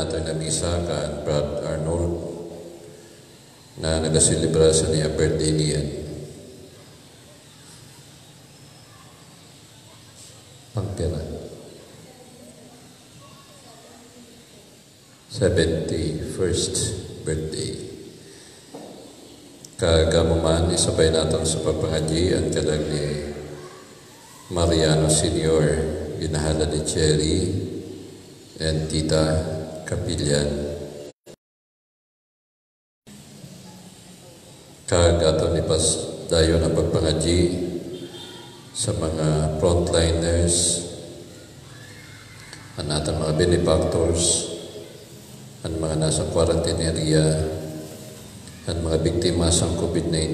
natin na misa ka Brad Arnold na nagasilibra sa niya birthday niya. Pangtira. 71st birthday. Kagamuman, isabay natin sa pagpangadyi ang kadag ni Mariano Senior, ginahala ni Cherry, and Tita Kapilyan. Kagato ni Pas dayo na pagpangadyi sa mga frontliners, ang atang mga benefactors, ang mga nasa quarantine area, ang mga biktima sa COVID-19,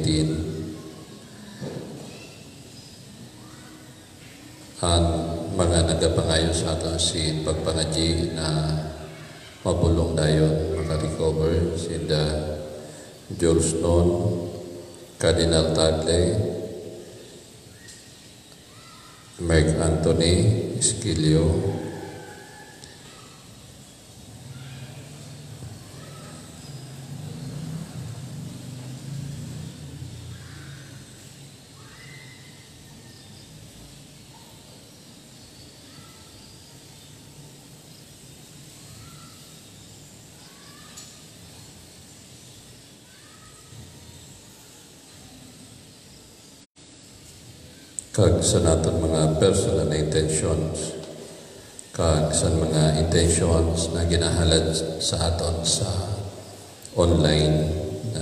ang mga nagapangayon sa ating si pagpangadyi na mabulong dayon, makarecover, sila Jules Non, Cardinal Tagle, Mark Anthony, Esquillo, kag sa natin mga personal na intentions, kag sa mga intentions na ginahalad sa aton sa online na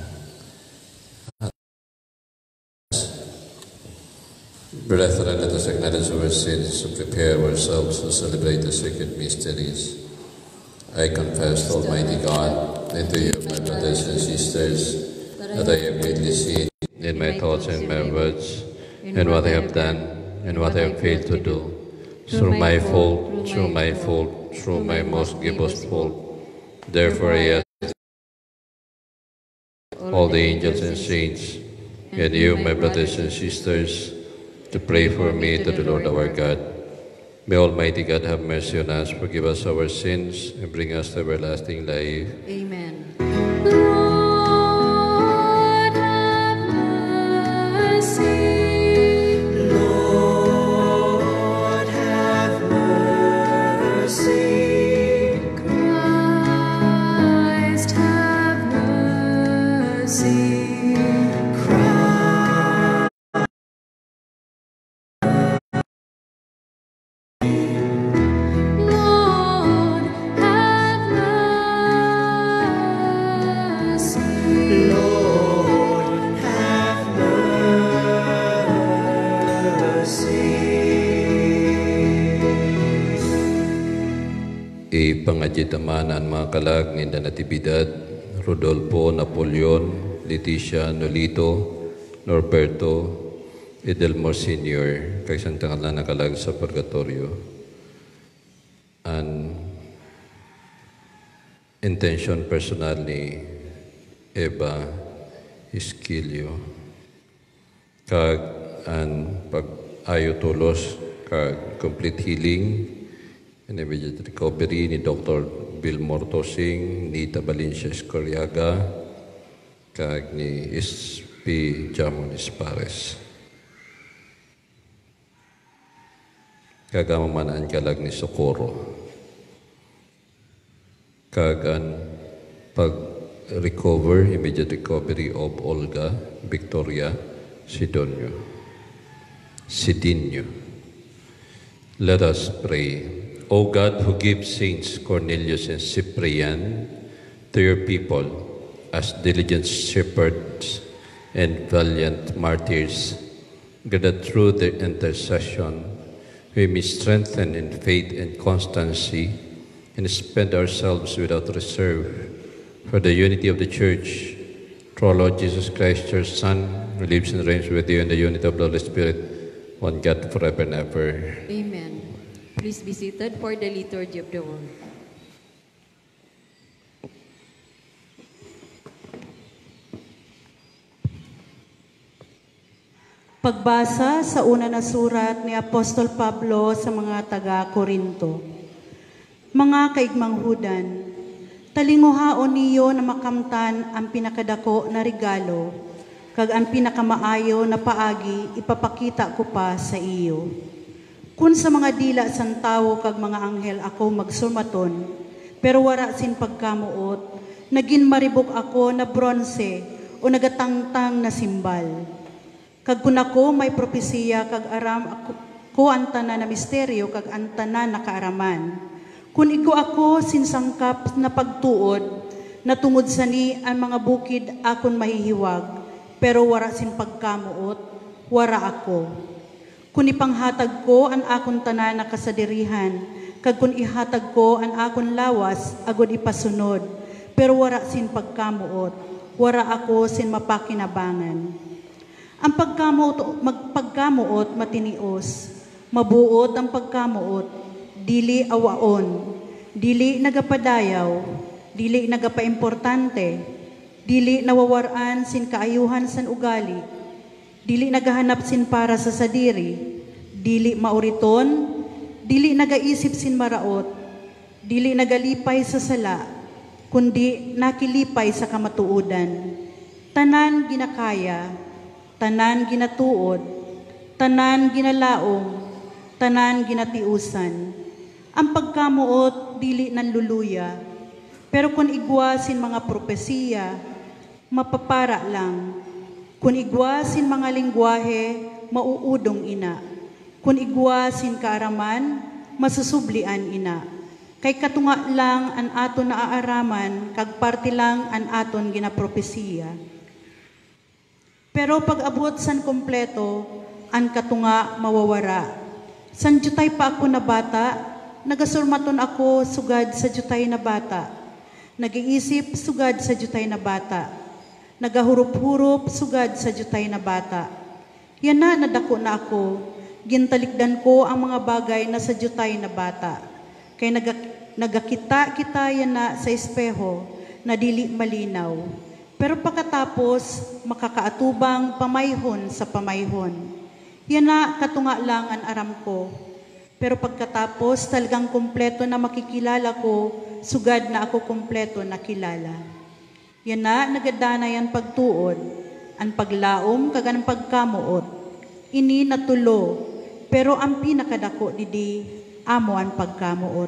brethren, let us acknowledge our sins to prepare ourselves to celebrate the sacred mysteries. I confess to Almighty God and to you, my brothers and sisters, that I have greatly sinned in my thoughts and my words, and what I have done, and what I have failed to do, through my fault, through my most grievous fault. Therefore I ask all the angels and saints, and you, my brothers and sisters, to pray for me to the Lord our God. May Almighty God have mercy on us, forgive us our sins, and bring us to everlasting life. Amen. Pangadjitaman ang mga kalag ni Natividad, Rodolfo, Napoleon, Leticia, Nolito, Norberto, Edelmore Sr., kay isang tangalan na kalag sa purgatorio. Ang intention personal ni Eva Esquillo, kag ang pag-ayo tulos, kag complete healing, and immediate recovery ni Dr. Bill Mortosing, ni Valencia Escoriaga, kag ni S.P. Jamonis Pares. Kagamamanaan kalag ni Socorro. Kag ang pag-recover, immediate recovery of Olga Victoria Sidonio. Let us pray. O God, who gives Saints Cornelius and Cyprian to your people as diligent shepherds and valiant martyrs, grant that through their intercession we may strengthen in faith and constancy and spend ourselves without reserve for the unity of the Church, through our Lord Jesus Christ, your Son, who lives and reigns with you in the unity of the Holy Spirit, one God, forever and ever. Amen. Please be seated for the liturgy of the word. Pagbasa sa una na surat ni Apostol Pablo sa mga taga-Korinto. Mga kaigmanghudan, talinguhaon niyo na makamtan ang pinakadako na regalo, kag ang pinakamaayo na paagi ipapakita ko pa sa iyo. Kun sa mga dila sang tawo kag mga anghel ako magsurmaton, pero wara sin pagkamuot, nagin maribok ako na bronze o nagatangtang na simbal. Kag kun ako may propesiya kag aram ako ang tanan na misteryo kag ang tanan na kaaraman. Kun iko ako sinsangkap na pagtuod, na tungod sa ni ang mga bukid akon mahihiwag, pero wara sin pagkamuot, wara ako. Kun ipanghatag ko ang akon tanan na kasadirihan, kag kun ihatag ko ang akon lawas, agod ipasunod, pero wara sin pagkamuot, wara ako sin mapakinabangan. Ang pagkamuot matinios, mabuot ang pagkamuot, dili awaon, dili nagapadayaw, dili nagapaimportante, dili nawawaran sin kaayuhan san ugali, dili nagahanap sin para sa sadiri, dili mauriton, dili nagaisip sin maraot, dili nagalipay sa sala, kundi nakilipay sa kamatuodan. Tanan ginakaya, tanan ginatuod, tanan ginalaom, tanan ginatiusan. Ang pagkamuot dili nanluluya, pero kung igwasin mga propesiya, mapapara lang. Kung igwasin mga lingwahe, mauudong ina. Kung igwasin kaaraman, masusublian ina. Kay katunga lang an aton naaaraman, kag parte lang an aton ginapropesiya. Pero pag abot san kompleto, an katunga mawawara. San jutay pa ako na bata, nagasurmaton ako sugad sa jutay na bata. Nag-iisip sugad sa jutay na bata. Nagahurup-hurup sugad sa jutay na bata. Yan na nadako na ako. Gintalikdan ko ang mga bagay na sa jutay na bata. Kay nagakita-kita yan na sa espeho na dili malinaw. Pero pagkatapos, makakaatubang pamayhon sa pamayhon. Yan na katunga lang ang aram ko. Pero pagkatapos, talagang kumpleto na makikilala ko, sugad na ako kumpleto na kilala. Yan na, nagadana yan pagtuod, ang paglaom, kag ang pagkamuot. Ini natulo, pero ang pinakadako didi, amo ang pagkamuot.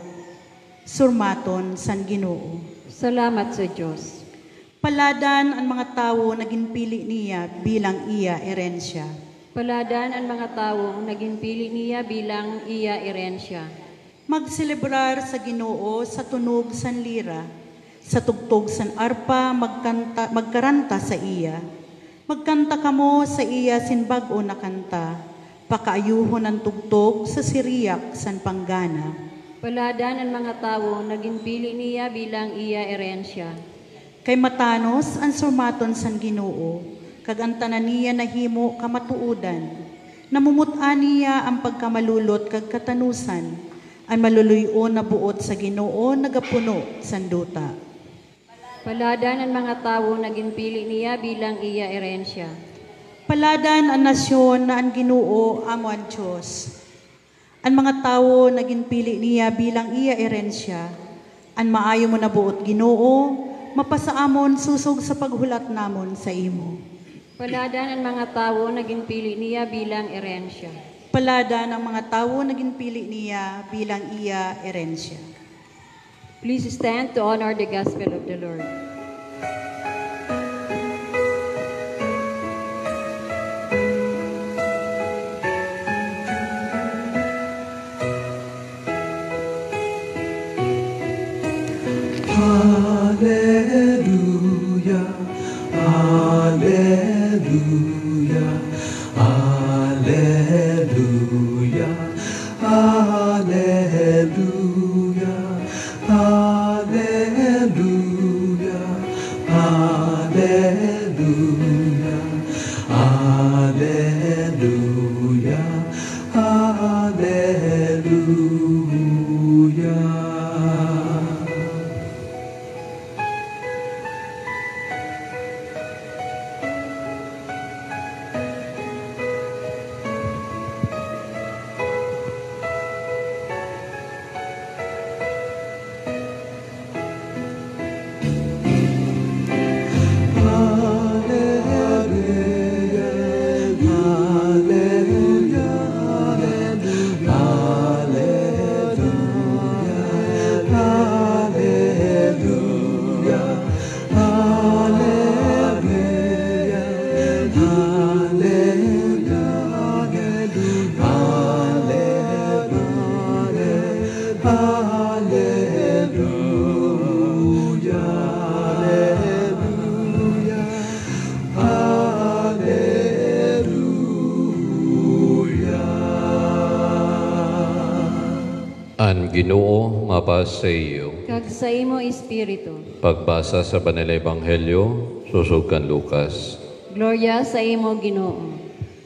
Surmaton san Ginoo. Salamat sa Diyos. Paladan ang mga tao na ginpili niya bilang iya erensya. Paladan ang mga taong naging pili niya bilang iya erensya. Magselebrar sa Ginoo sa tunog san lira, sa tugtog san arpa magkaranta sa iya. Magkanta kamo sa iya sin bag-o na kanta, pakaayuhon ang tugtog sa siriyak san panggana. Paladan ang mga tao naging pili niya bilang iya erensya. Kay matanos ang surmaton san Ginoo, kag ang tanan niya nahimo kamatuudan. Namumutan niya ang pagkamalulot kag katanusan, ang maluluyon na buot sa Ginoo nagapuno sanduta. Paladan ang mga tao naging pili niya bilang iya erensya. Paladan ang nasyon na ang Ginoo amo ang Diyos. Ang mga tao naging pili niya bilang iya erensya. Ang maayo mo na buot Ginoo, mapasaamon susog sa paghulat namon sa imo. Paladan ang mga tao naging pili niya bilang erensya. Paladan ang mga tao naging pili niya bilang iya erensya. Please stand to honor the gospel of the Lord. Hallelujah, hallelujah, hallelujah, hallelujah, hallelujah, hallelujah, hallelujah, hallelujah. An Ginoo mapas sa iyo. kag sa imo espiritu. Pagbasa sa Banal na Ebanghelyo, susugkan Lucas. Gloria sa imo Ginoo.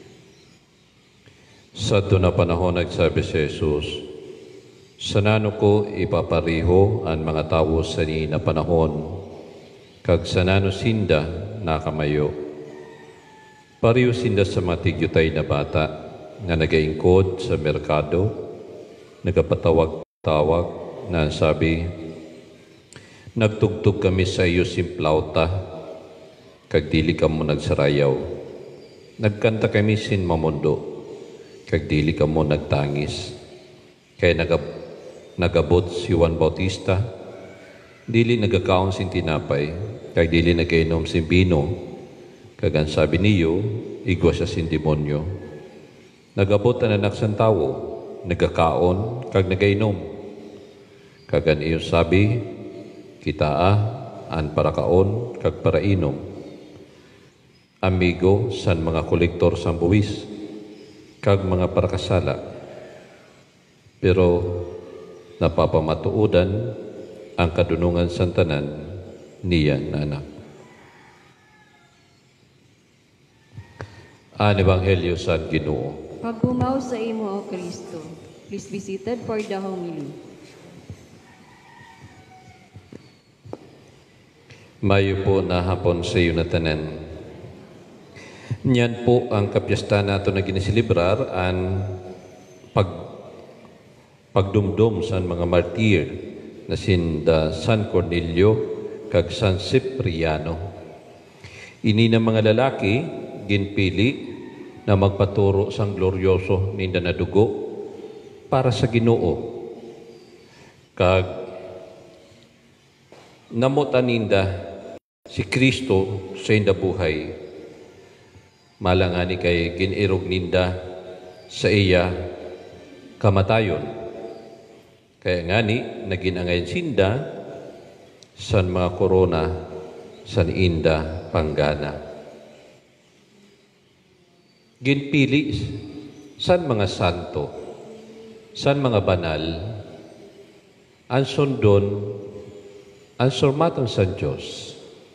Sa na panahon nagsabi si Jesus, sanano ko ipapariho ang mga tao sa ni na panahon, kag sanano sinda nakamayo. Pariho sinda sa matigyutay na bata nga nagaingkod sa merkado, nagapatawag-tawag na sabi, nagtugtog kami sa iyo simplauta, kag dili ka mo nagsarayaw. Nagkanta kami sin mamundo, kag dili ka mo nagtangis. Kaya nagabot si Juan Bautista, dili nagakaon sin tinapay, kag dili nagainom sin bino, kag ang sabi niyo, igwa siya sin demonyo. Nagabot ang anak sang tawo, nagakaon, kag nagainom. Kag ang iyo sabi, kitaa, an para kaon, kag para inom. Amigo san mga kolektor sang buwis, kag mga parakasala. Pero napapamatuodan ang kadunungan sang tanan niya na anak. Ang Ebanghelyo sa Ginoo. Pagbumaw sa imo, O Kristo. Please be seated for the homily. Mayo po na hapon sa iyo na tanan. Niyan po ang kapiyesta nato na ginisilibrar ang pagdumdum sa mga martir na sinda San Cornelio kag San Cipriano. Ini na mga lalaki ginpili na magpaturo sang glorioso ninda na dugo para sa Ginoo. Kag namutan ninda si Kristo sa inda buhay. Malangani kay ginirog ninda sa iya kamatayon. Kaya ngani naginangayon sinda san mga korona san inda panggana. Ginpili san mga santo, san mga banal, ang sundon, ang surmaton sa Diyos.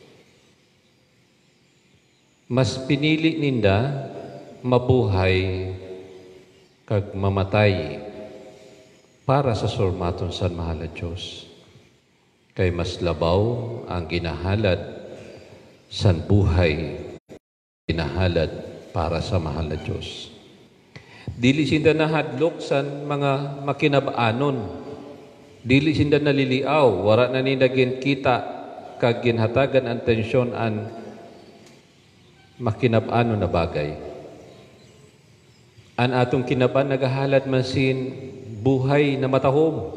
Mas pinili ninda mabuhay kag mamatay para sa surmaton sa mahal na Diyos. Kay mas labaw ang ginahalad san buhay, ginahalad para sa mahal na Diyos. Dili sinda nahadlok san mga makinabaanon. Dili sinda naliliaw. Wara na ninda kita kag ginhatagan ang tensyon an makinabaanon na bagay. An atong kinaban nagahalad man sin buhay na matahom.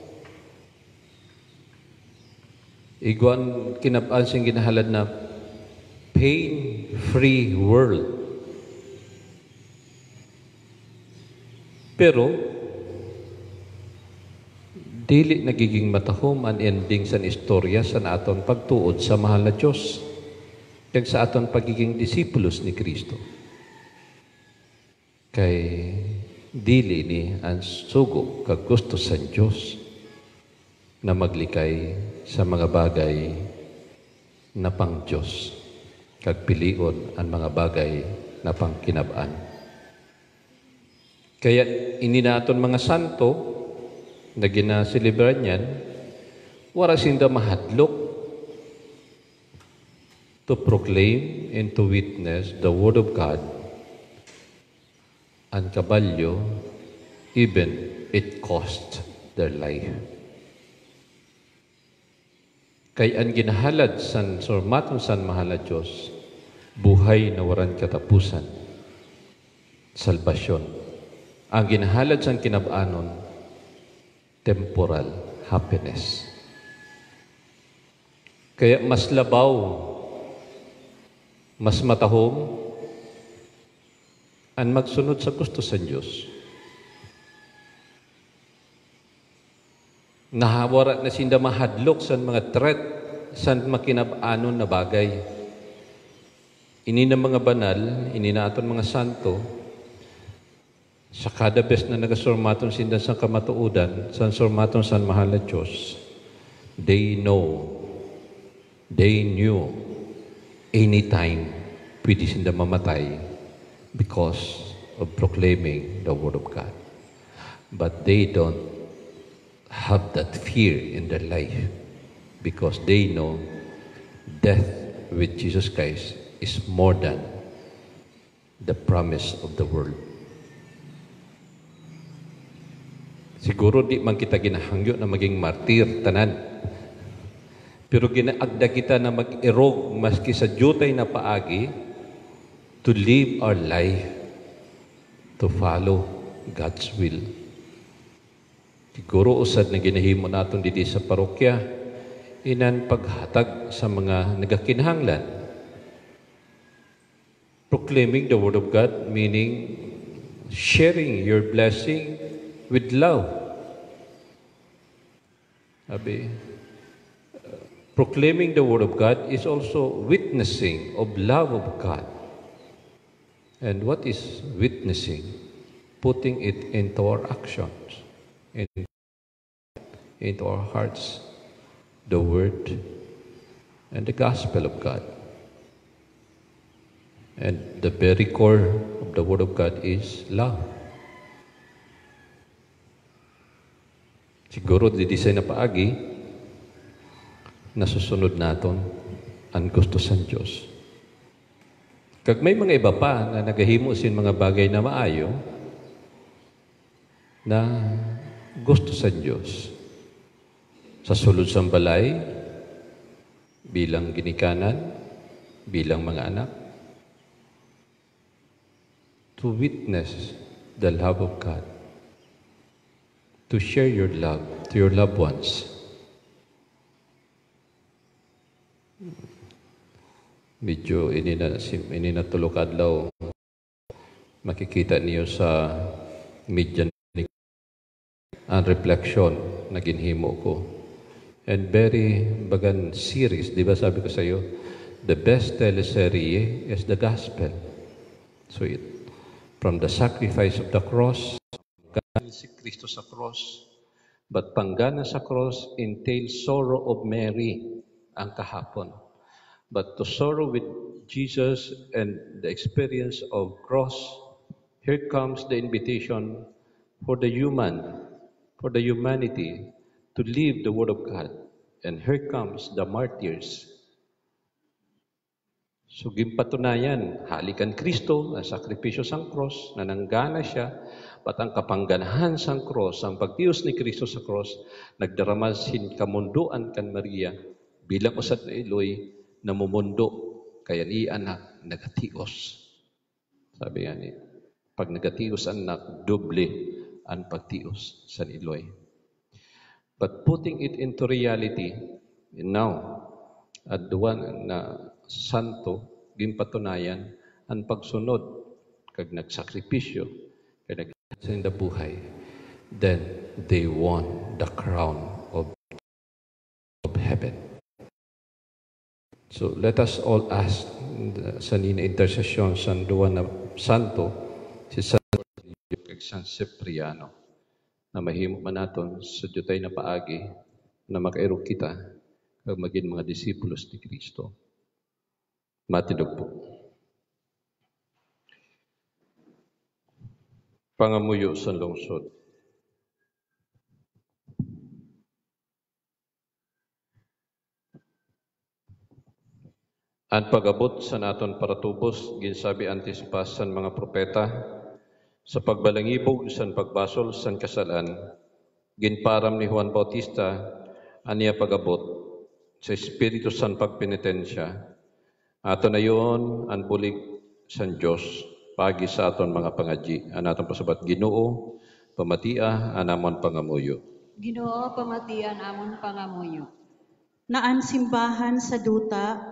Iguan kinabaan sin ginahalad na pain-free world. Pero, dili nagiging matahom ang ending sa istorya sa aton pagtuod sa mahal na Diyos kag sa aton pagiging disipulos ni Kristo. Kay dili ni ang sugo kag gusto sa Diyos na maglikay sa mga bagay na pang Diyos kag pilion ang mga bagay na pang kinabaan. Kaya ini naton mga santo na ginasilibran yan, wala sinda mahadlok to proclaim and to witness the Word of God and kabalyo, even it cost their life. Kaya ang ginahalad san surmaton san mahal na Diyos, buhay na waran katapusan, salbasyon. Ang ginahalad sa kinabaanon, temporal happiness. Kaya mas labaw, mas matahom, ang magsunod sa gusto sa Diyos. Nahawara na sinda mahadlok sa mga threat sa makinabaanon na bagay. Ini na mga banal, ini na aton mga santo, Sa kada bes na nagasurmaton sindan sa kamatuudan, san surmaton san mahal na Diyos, they knew, anytime pwede sinda mamatay because of proclaiming the Word of God. But they don't have that fear in their life because they know death with Jesus Christ is more than the promise of the world. Siguro di man kita ginahangyo na maging martir tanan. Pero ginaagda kita na mag-erog maski sa jutay na paagi to live our life to follow God's will. Siguro usad na ginahimo naton dito sa parokya inan paghatag sa mga nagakinahanglan. Proclaiming the Word of God, meaning sharing your blessing with love. Proclaiming the Word of God is also witnessing of love of God. And what is witnessing? Putting it into our actions, into our hearts, the Word and the Gospel of God. And the very core of the Word of God is love. Siguro di-design na paagi, nasusunod naton ang gusto sa Diyos. Kag may mga iba pa na nagahimo sin mga bagay na maayo, na gusto sa Diyos. Sa sulod sa balay, bilang ginikanan, bilang mga anak, to witness the love of God, to share your love to your loved ones. Medyo ini na tulok adlaw, makikita niyo sa media ang reflection na ginhimo ko. And very bagan series, di ba sabi ko sa iyo, the best teleserye is the gospel. So from the sacrifice of the cross, si Kristo sa cross, but panggana sa cross entails sorrow of Mary ang kahapon. But to sorrow with Jesus and the experience of cross, here comes the invitation for the humanity to live the Word of God. And here comes the martyrs. So gimpatunayan, halikan Kristo, ang sakripisyo sang cross, na nanggana siya, pat ang kapangganahan sang cross, ang pagtios ni Kristo sa cross, nagdaramasin kamunduan kan Maria, bilang usad na iloy, namumundo, kaya ni anak, nagatios. Sabi nga ni, pag nagatios anak, doble ang pagtios sa iloy. But putting it into reality, now, at duwan na santo, gimpatunayan, ang pagsunod, kag nagsakripisyo, kag nagsasin na buhay, then they won the crown of heaven. So let us all ask sa nina intercession sa duwan na santo, si San Cornelio kag San Cipriano, na mahimo man naton sa jutay na paagi na makairog kita kag maging mga disipulos ni Kristo. Matindog po. Pangamuyo sa lungsod. Ang pag-abot sa naton paratubos, ginsabi antispas san mga propeta, sa pagbalangibog san pagbasol san kasalan, ginparam ni Juan Bautista, aniya pag-abot, sa Espiritu san pagpenitensya, ato na yun ang bulig san Diyos, pagi sa aton mga pangadji, ang aton pasabat Ginoo, pamatia, anamon pangamuyo. Ginoo, pamatian amon pangamuyo. Naan simbahan sa duta,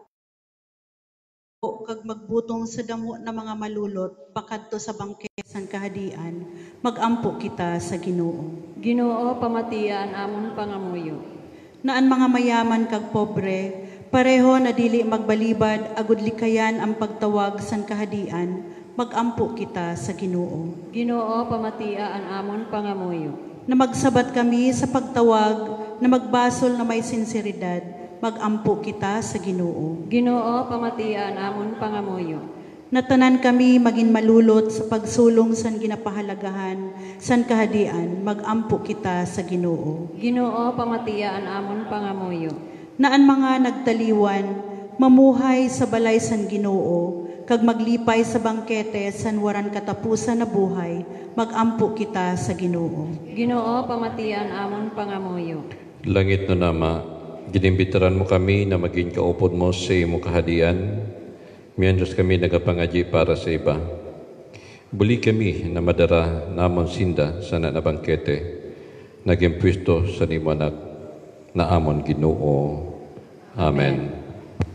o kag magbutong sa damo na mga malulot, pakadto sa bangkesan kahadian, magampo kita sa Ginoo. Ginoo, pamatian amon pangamuyo. Naan mga mayaman kag pobre, pareho na dili magbalibad agud likayan ang pagtawag san kahadian, magampo kita sa Ginoo. Ginoo, pamatia an amon pangamuyo. Na magsabat kami sa pagtawag na magbasol na may sinseridad, magampo kita sa Ginoo. Ginoo, pamatia an amon pangamuyo. Natanan kami maging malulot sa pagsulong san ginapahalagahan, san kahadian, magampo kita sa Ginoo. Ginoo, pamatia an amon pangamuyo. Naan mga nagtaliwan, mamuhay sa balay san Ginoo, kag maglipay sa bangkete san waran katapusan na buhay, magampo kita sa Ginoo. Ginoo, pamatia an amon pangamuyo. Langit na nama, ginimbitaran mo kami na maging kaupod mo sa imo kahadian, miandros kami nagapangaji para sa iba. Buli kami na madara namon sinda sa nanabangkete, naging pwesto sa nimo anak na amon Ginoo. Amen.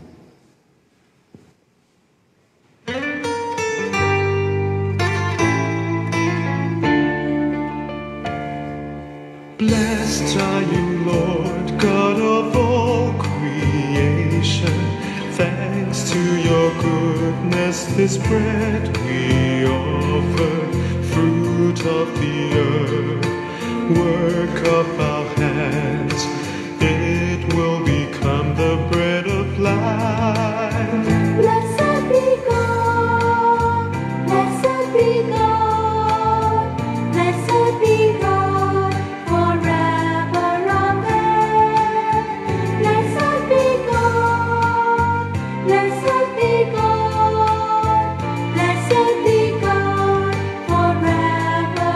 Blessed are you, Lord, God of all creation. Thanks to your goodness, this bread we offer, fruit of the earth, work of our hands. It will become the bread of life. Blessed be God, blessed be God, blessed be God, forever, amen. Blessed be God, blessed be God, blessed be God, forever,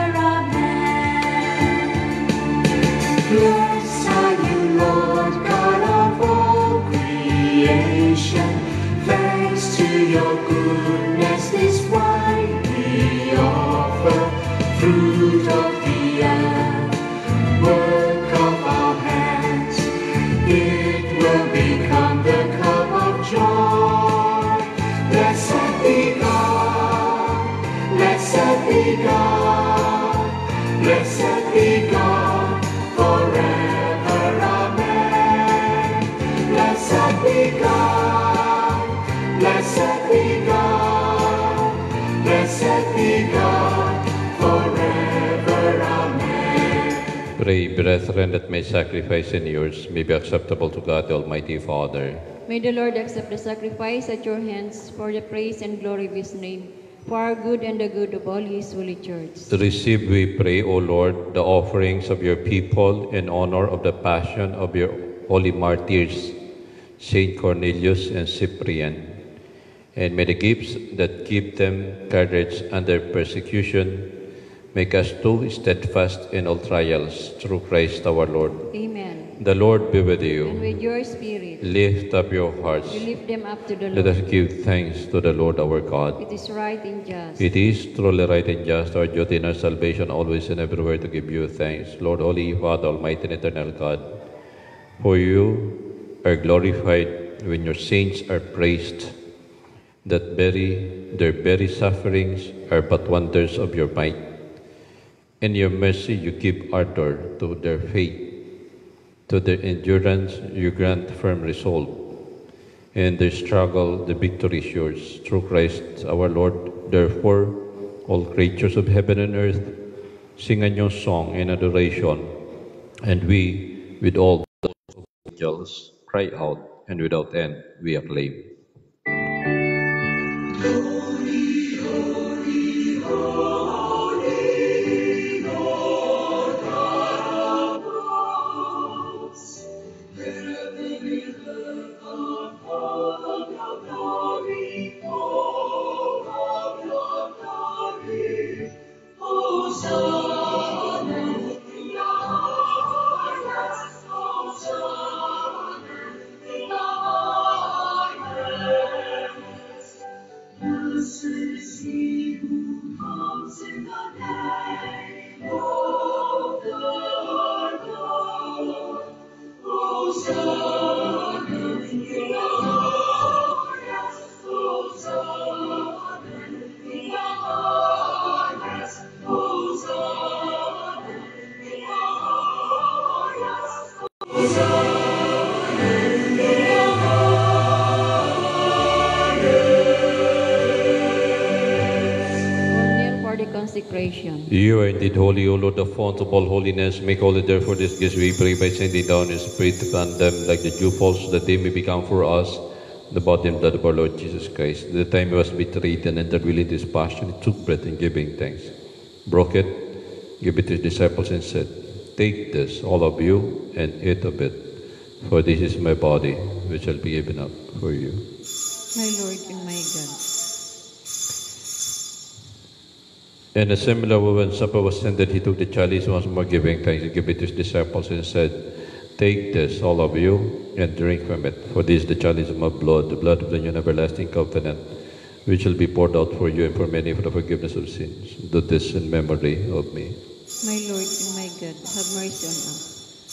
amen. Blessed are you, Lord, God of all creation. Thanks to your goodness, this wine we offer, fruit of the earth, work of our hands. It will become the cup of joy. Blessed be God, blessed be God, blessed be God, forever, amen. Blessed be God, blessed be God, blessed be God, forever, amen. Pray, brethren, that my sacrifice and yours may be acceptable to God, the Almighty Father. May the Lord accept the sacrifice at your hands for the praise and glory of his name, for our good and the good of all his holy church. To receive, we pray, O Lord, the offerings of your people in honor of the passion of your holy martyrs, Saint Cornelius and Cyprian. And may the gifts that give them courage under persecution make us too steadfast in all trials, through Christ our Lord. Amen. The Lord be with And you. with your spirit, Lift up your hearts. we lift them up to the Let us Lord. give thanks to the Lord our God. It is right and just. It is truly right and just, our duty and our salvation, always and everywhere to give you thanks. Lord, Holy Father, Almighty and Eternal God, for you are glorified when your saints are praised, that their very sufferings are but wonders of your might. In your mercy you give ardor to their faith, to their endurance you grant firm resolve. In their struggle the victory is yours, through Christ our Lord. Therefore, all creatures of heaven and earth sing a new song in adoration, and we, with all the angels, cry out, and without end we acclaim. consecration. You are indeed holy, O Lord, the fount of all holiness. Make holy, therefore, this gift, we pray, by sending down your Spirit upon them like the dew falls, that they may become for us the body and blood of our Lord Jesus Christ. At the time he was betrayed and entered into his passion, he took bread and giving thanks, broke it, gave it to his disciples, and said, "Take this, all of you, and eat of it, for this is my body, which shall be given up for you." My Lord and my God. In a similar way, when supper was ended, he took the chalice once more, giving thanks, and gave it to his disciples, and said, "Take this, all of you, and drink from it, for this is the chalice of my blood, the blood of the new and everlasting covenant, which shall be poured out for you and for many for the forgiveness of sins. Do this in memory of me." My Lord and my God, have mercy on us.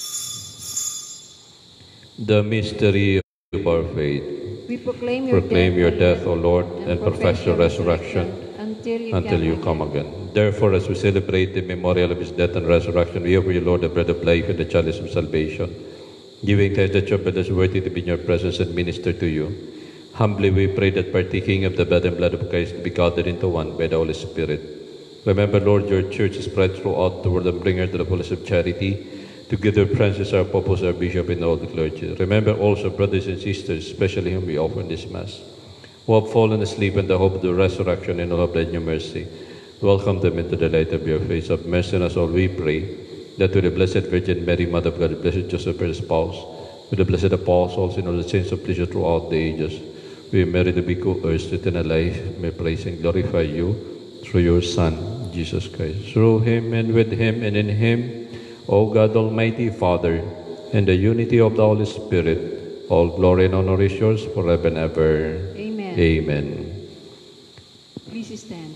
The mystery of our faith. We proclaim Proclaim your death, O Lord, and profess your resurrection until you come again. Therefore, as we celebrate the memorial of his death and resurrection, we offer you, Lord, the bread of life and the chalice of salvation, giving thanks that your blood is worthy to be in your presence and minister to you. Humbly we pray that partaking of the blood and blood of Christ be gathered into one by the Holy Spirit. Remember, Lord, your church is spread throughout the world and bring her to the fullness of charity. Together, Francis, our Pope, our Bishop, and all the clergy. Remember also brothers and sisters, especially whom we offer in this Mass, who have fallen asleep in the hope of the resurrection and who have died in your mercy. Welcome them into the light of your face. Have mercy on us all, we pray, that with the Blessed Virgin Mary, Mother of God, the Blessed Joseph, her spouse, with the blessed apostles and all the saints of pleasure throughout the ages, we merit to be co-heirs to eternal life, may praise and glorify you through your Son, Jesus Christ. Through him and with him and in him, O God, Almighty Father, in the unity of the Holy Spirit, all glory and honor is yours forever and ever. Amen. Amen. Please stand.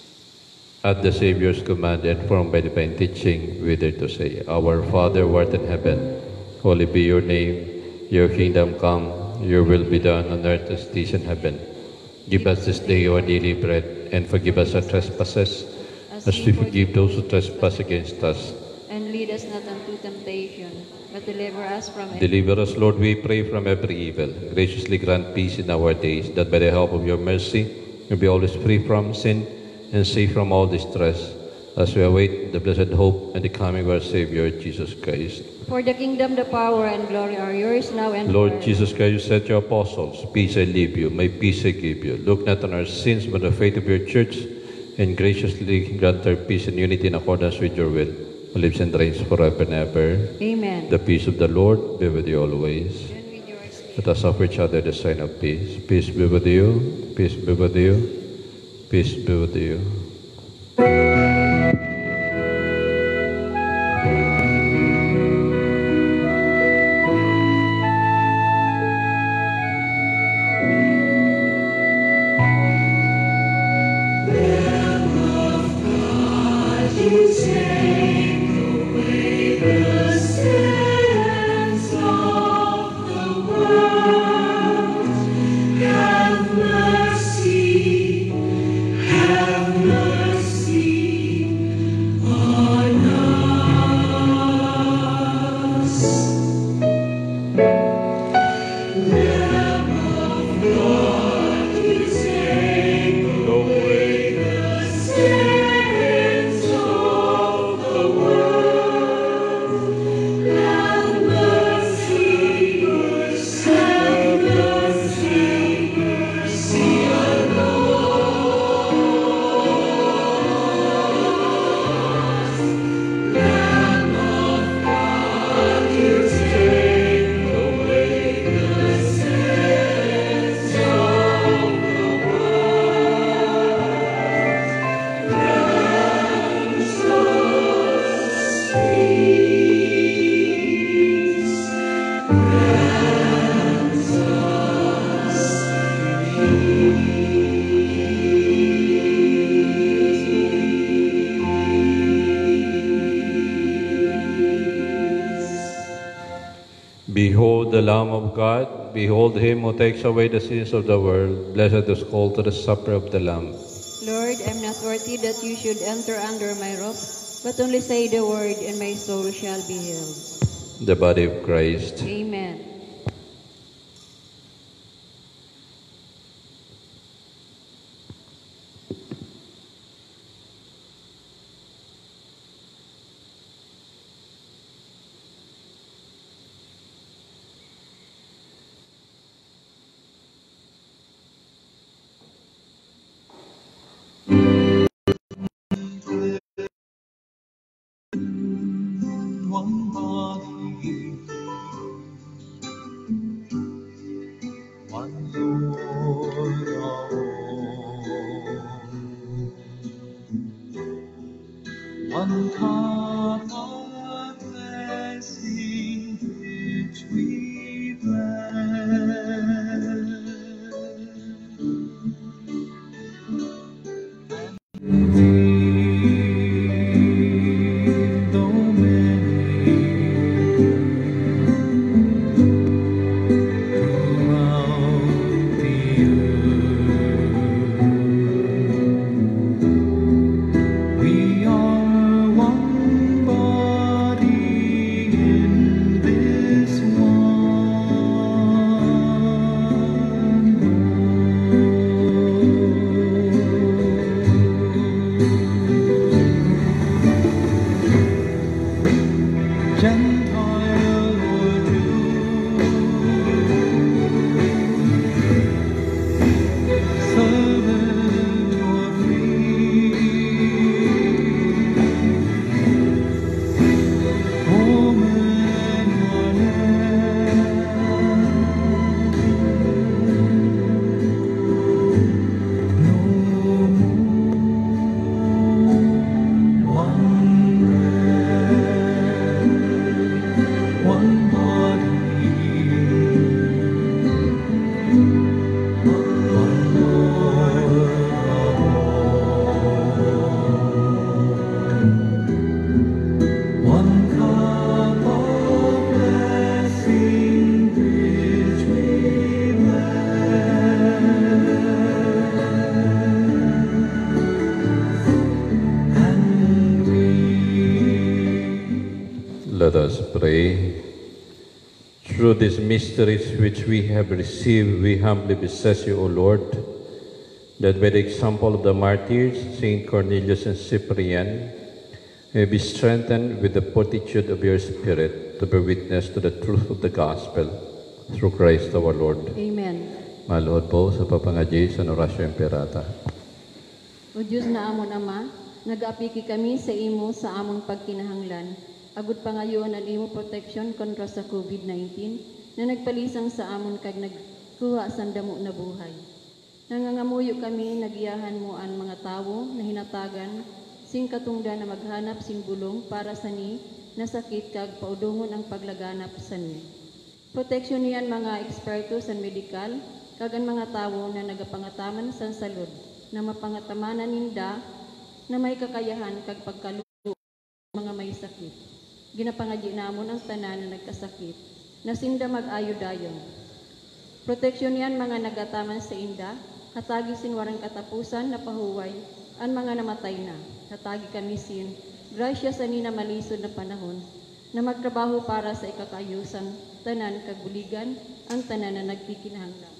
At the Savior's command, informed by divine teaching, we dare to say, Our Father, who art in heaven, holy be your name. Your kingdom come, your will be done on earth as it is in heaven. Give us this day our daily bread, and forgive us our trespasses, as we forgive those who trespass against us. And lead us not into temptation, but deliver us from evil. Deliver us, Lord, we pray, from every evil. Graciously grant peace in our days, that by the help of your mercy, we be always free from sin and safe from all distress, as we await the blessed hope and the coming of our Savior, Jesus Christ. For the kingdom, the power, and glory are yours now and Lord forever. Jesus Christ, you said to your apostles, "Peace I leave you, my peace I give you." Look not on our sins, but on the faith of your church, and graciously grant her peace and unity in accordance with your will, who lives and reigns forever and ever. Amen. The peace of the Lord be with you always. And with your spirit. Let us offer each other the sign of peace. Peace be with you. Peace be with you. Peace be with you. Behold the Lamb of God, behold him who takes away the sins of the world. Blessed is called to the supper of the Lamb. Lord, I am not worthy that you should enter under my roof, but only say the word, and my soul shall be healed. The body of Christ. Amen. Through these mysteries which we have received, we humbly beseech you, O Lord, that by the example of the martyrs, Saint Cornelius and Cyprian, may be strengthened with the fortitude of your Spirit to bear witness to the truth of the gospel through Christ our Lord. Amen. Maluhod po sa papangadyi sa Orasyo Imperata. O Diyos na amon Ama, nag-apiki kami sa imo sa among pagkinahanglan. Agud pangayoon ang imo protection kontra sa COVID-19 na nagpalisang sa amon kag nagkuha sa damo na buhay. Nangangamuyo kami, nagiyahan mo ang mga tawo na hinatagan, sing katungdan na maghanap sing bulong para sa ni, nasakit kag paudungon ang paglaganap sa ni. Proteksyon niyan mga eksperto sa medikal, kag ang mga tawo na nagapangataman sa salud, na mapangatamanan ninda, na may kakayahan kag pagkaluo mga may sakit. Ginapangadyi namon ang tanan na nagkasakit, na sinda mag-ayo dayon. Proteksyon niyan mga nagataman sa inda, hatagi sinwarang katapusan na pahuway, ang mga namatay na, hatagi kamisin, grasya sa nina malisod na panahon, na magtrabaho para sa ikakayusan, tanan kaguligan, ang tanan na nagtikinahanglan.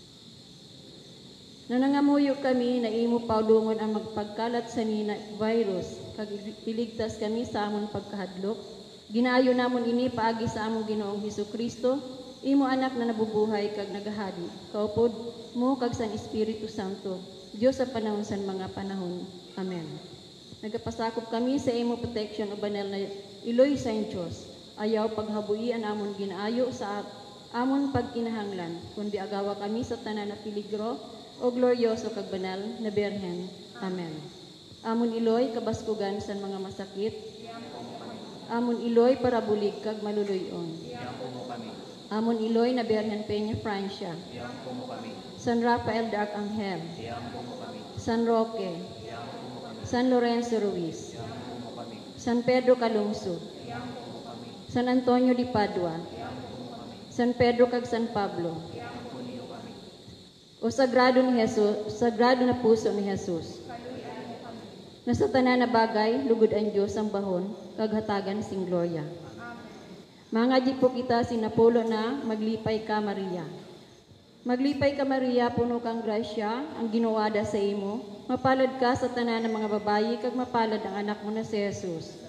Nanangamuyo kami na imo paulungon ang magpagkalat sa nina virus, kag iligtas kami sa amon pagkahadlok. Ginaayo namon ini paagi sa among Ginoong Hesukristo, imo anak na nabubuhay kag nagahadi. Kaupod mo kag sa Espiritu Santo, Dios sa panahon sa mga panahon. Amen. Nagapasakop kami sa imo protection o banal na iloy sa Diyos. Ayaw paghabuian amon ginaayo sa amon pagkinahanglan, kundi agawa kami sa tanan na peligro o glorioso kag banal na Birhen. Amen. Amon iloy kabaskugan sa mga masakit. Amon iloy para bulig kag maluluyon. Amon iloy na Birhen Peña Francia. San Rafael de Arcangel. San Roque. San Lorenzo Ruiz. San Pedro Calungsod. San Antonio de Padua. San Pedro kag San Pablo. O sagrado ni Jesus, sagrado na puso ni Jesus. Nasa tanan na bagay, lugod ang Diyos ang bahon, kag hatagan sing gloria. Mga di po kita sinapulo na maglipay ka Maria. Maglipay ka Maria, puno kang grasya, ang ginuwada sa imo. Mapalad ka sa tanan ng mga babayi, kag mapalad ang anak mo na si Jesus.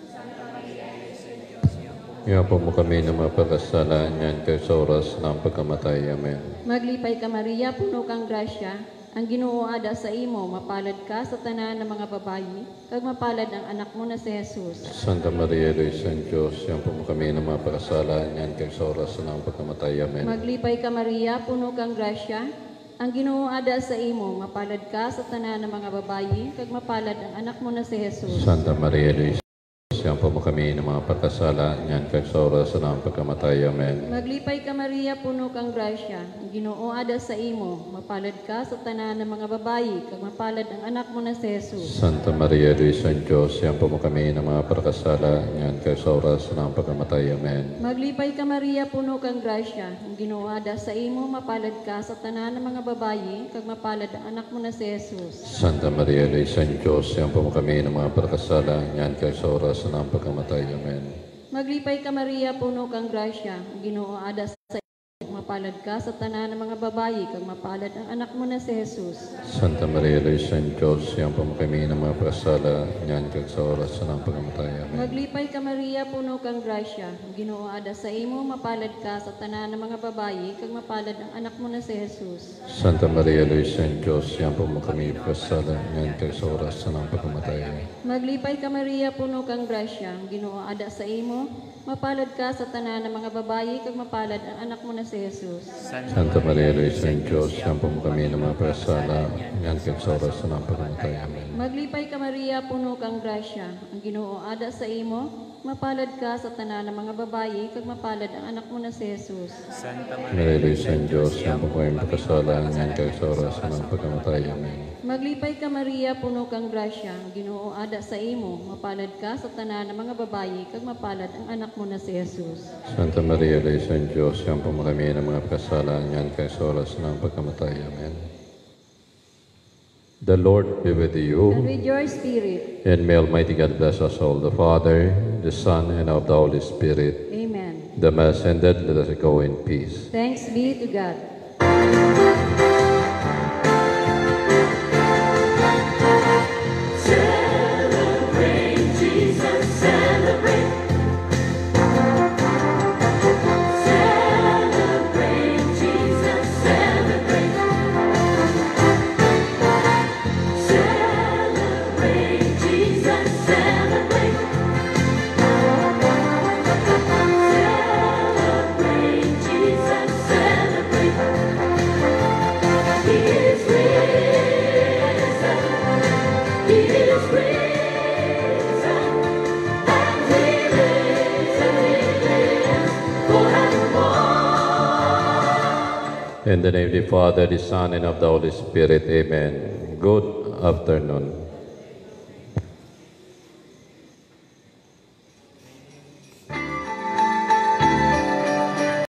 Iapo mo kami na mapagkasalaan niyan kay sa oras ng pagkamatay. Amen. Maglipay ka Maria, puno kang grasya, ang ginuuada sa imo, mapalad ka sa tanan ng mga babayi, kag mapalad ang anak mo na si Jesus. Santa Maria, Luisa ng Diyos, iapo mo kami na mapagkasalaan niyan kay sa oras ng pagkamatay. Amen. Maglipay ka Maria, puno kang grasya, ang ginuuada sa imo, mapalad ka sa tanan ng mga babayi, kag mapalad ang anak mo na si Jesus. Santa Maria, Luisa iapo mo kami na mapagkasalaan niyan kay sa oras ng pagkamatay. Amen. Maglipay ka Maria, puno kang grasya, ang ginuuada sa imo, mapalad ka sa tanan ng mga babayi, kag mapalad ang anak mo na si Jesus. Santa Maria, Luisa ng Diyos, iapo mo kami na mapagkasalaan niyan kay sa oras ng pagkamatay. Amen. Maglipay ka Maria, puno kang grasya, ang ginuuada sa imo, mapalad ka sa tanan ng mga babayi, kag mapalad ang anak mo na si Jesus. Santa Maria, Luisa ng Diyos, iapo mo kami na mapagkasalaan niyan kay sa oras ng pagkamatay. Amen. Maglipay ka Maria, puno kang grasya, ang ginuuada sa imo, mapalad ka sa tanan ng mga babayi, kag mapalad ang anak mo na si Jesus. Santa Maria, Luisa ng Diyos, iapo mo kami na mapagkasalaan niyan kay sa oras ng pagkamatay. Amen. Maglipay ka Maria, puno kang grasya, ang ginuuada sa imo, mapalad ka sa tanan ng mga babayi, kag mapalad ang anak mo na si Jesus. Santa Maria, Luisa ng Diyos, iapo mo kami mapagkasalaan niyan kay sa oras ng pagkamatay. Amen. Maglipay ka Maria, puno kang grasya, ang ginuuada sa imo, mapalad ka sa tanan ng mga babayi, kag mapalad ang anak mo na si Jesus. Santa Maria, Luisa ng Diyos, iapo mo kami na mapagkasalaan niyan kay sa oras ng pagkamatay. Amen. Maglipay ka Maria, puno kang grasya, ang ginuuada sa imo, mapalad ka sa tanan ng mga babayi, kag mapalad ang anak mo na si Jesus. Maria, Luisa ng Diyos, iapo mo kami mapagkasalaan niyan kay sa oras ng pagkamatay. Amen. Maglipay ka Maria, puno kang grasya, ang ginuuada sa imo, mapalad ka sa tanan ng mga babayi, kag mapalad ang anak mo na si Jesus. Santa Maria, Luisa ng Diyos, iapo mo kami na mga pagkasalaan niyan kay sa oras ng pagkamatay. Amen. The Lord be with And you, with your spirit. and may Almighty God bless us all, the Father, the Son, and of the Holy Spirit. Amen. The Mass ended, let us go in peace. Thanks be to God. Celebrate Jesus, celebrate. Celebrate Jesus, celebrate. Celebrate Jesus, celebrate. Celebrate Jesus, celebrate. He is risen. He is risen. And he lives forevermore. In the name of the Father, the Son, and of the Holy Spirit, amen. Good afternoon.